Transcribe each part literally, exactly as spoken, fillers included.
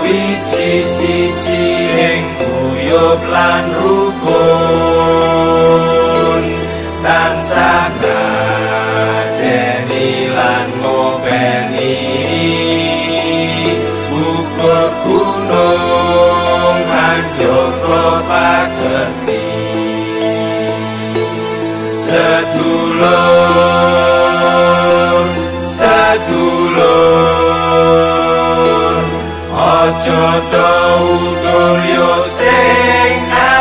nyawiji siji ing guyub lan rukun tansah ngajeni lan ngopeni ukur gunung hanjoko pagerti sedulur sedulur aja utur yo sing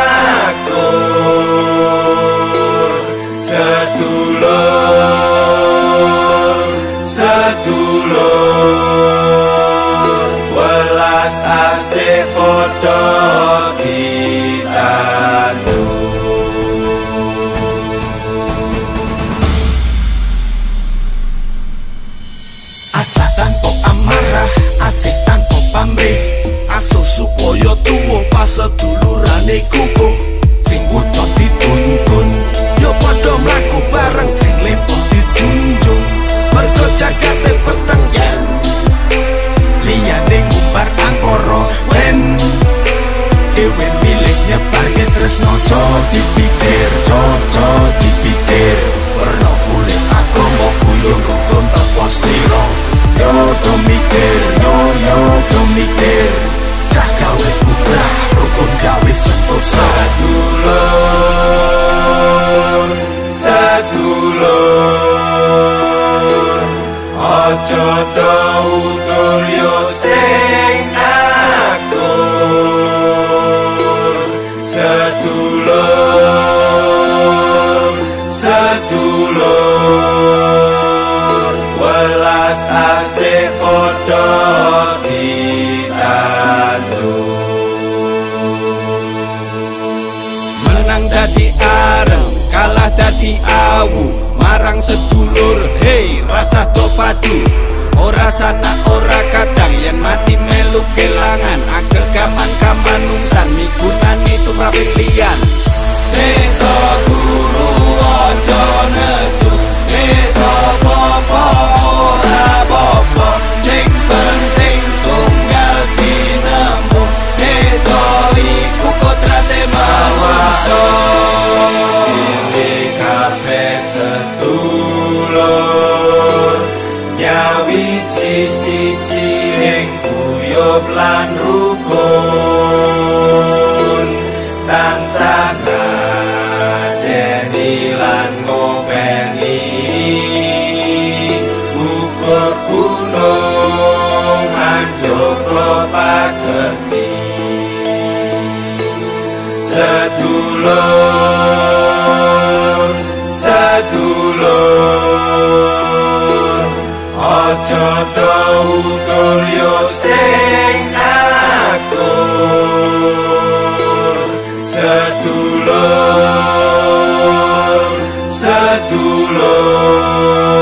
akur sedulur sedulur welas asih padha ditandur. Asa tanpa amarah, asik tanpa pamrih, aso supaya tuwa pas sedulurane kukuh. Sing wuta dituntun, yo padha mlaku bareng, sing lempo dijunjung. Mergo jagate peteng yen liyane ngumbar angkara wen dhewe milik nyebarke tresno. Aja dipikir, aja dipikir werna kulit agama kuyung rukun teko slira. Yo do mikir, yo yo do mikir, cah gawe kubrah rukun gawe sentosa. Sedulur, sedulur, aja utur yo sing akur. Sedulur, sedulur, welas asih padha ditandur. Menang dadi areng, kalah dadi awu, marang sedulur hei rasa do padu. Ora sana ora kadang yen mati melu kelangan, agegaman kamanungsan migunani tumraping liyan. Teko guru aja nesu, teko popo ora popo, sing penting tunggal dinemu, teko iku kodrate mawasa. Pilih kabeh sedulur, nyawiji siji ing guyub lan rukun tansah ngajeni lan ngopeni ukur gunung hanjoko pagerti sedulur sedulur aja utur yo sing akur sedulur sedulur